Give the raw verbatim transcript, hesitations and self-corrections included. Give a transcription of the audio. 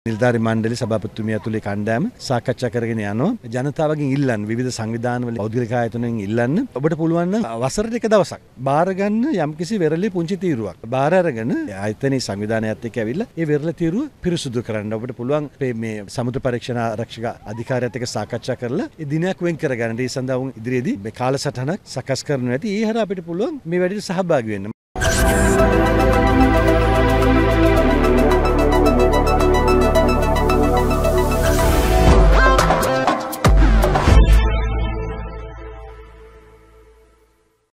නිලධාරි මණ්ඩල සභාපතිතුමිය ඇතුළේ කණ්ඩායම සාකච්ඡා කරගෙන යනවා. ජනතාවගෙන් ඉල්ලන්න විවිධ සංවිධානවල පෞද්ගලික ආයතනයෙන් ඉල්ලන්න ඔබට පුළුවන් නම් වසරට එක දවසක් බාර ගන්න යම්කිසි වෙරළේ පුංචි තීරුවක්. බාර අරගෙන ආයතනයේ සංවිධානයත් එක්ක ඇවිල්ලා ඒ වෙරළ තීරුව පිරිසුදු කරන්න ඔබට පුළුවන් මේ සමුද්‍ර පරීක්ෂණ ආරක්ෂක අධිකාරියත් එක්ක සාකච්ඡා කරලා ඒ දිනයක් වෙන් කරගන්න. ඒ සඳහා උන් ඉදිරියේදී මේ කාලසටහනක් සකස් කරනවා ඇති. ඒ හරහා අපිට පුළුවන් මේ වැඩේට සහභාගී වෙන්න.